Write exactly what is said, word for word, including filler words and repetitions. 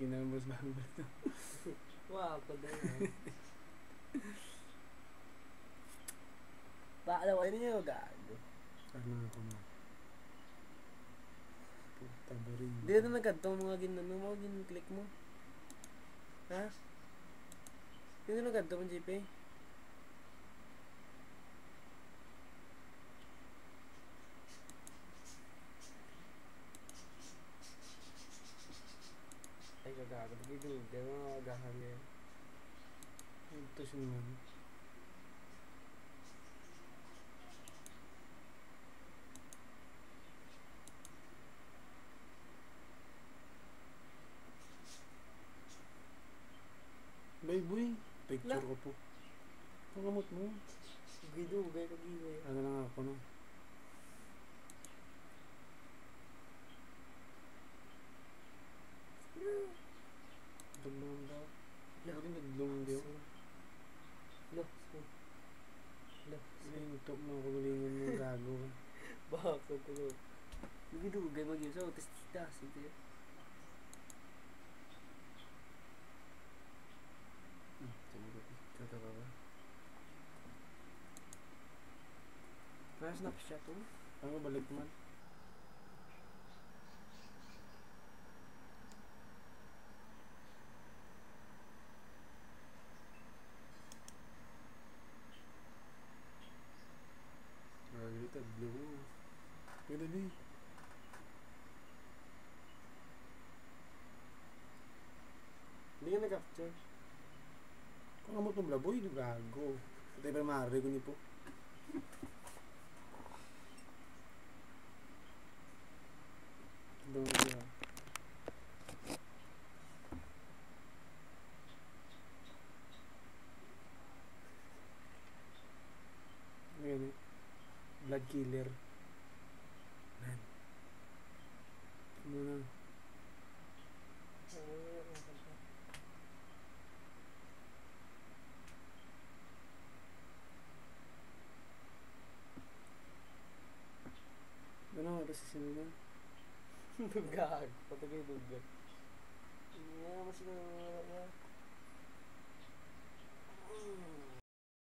kinamos bago ba ito? Wow, ako na yan. Paalaw kayo niyo, gago. Ano ako mo? Puta ba rin? Di na nagkantong mga ginano mo, gin-click mo. Ha? Di na nagkantong mo, J P? Ay, kagago. Nagidug. Di mo agahan niya. Ito siya naman. Bay boy, picture La. ko po. Pangamot mo. Gidug, gay kagigay. Ano lang ako no? Dulong daw. La. Hindi nagdulong daw. Lo, lo. Lintok mo ako galingan mo gago. Bakit sa tulog? Gidug, gay mag-yun. So, testita. Sige. Hmm, tumulog. Kata ka ba? Kaya snapshot mo? Ano balik man? Ay, taglo. Pwede di. Hindi ka nag-capture. Pangamot mo blaboy, gago. Ito yung mare ko ni po. Doon siya. Ayan eh. Blood killer. Man. Ano na? Ano nga ba si sino na? Dugag. Patagay dugag. Hindi na mas na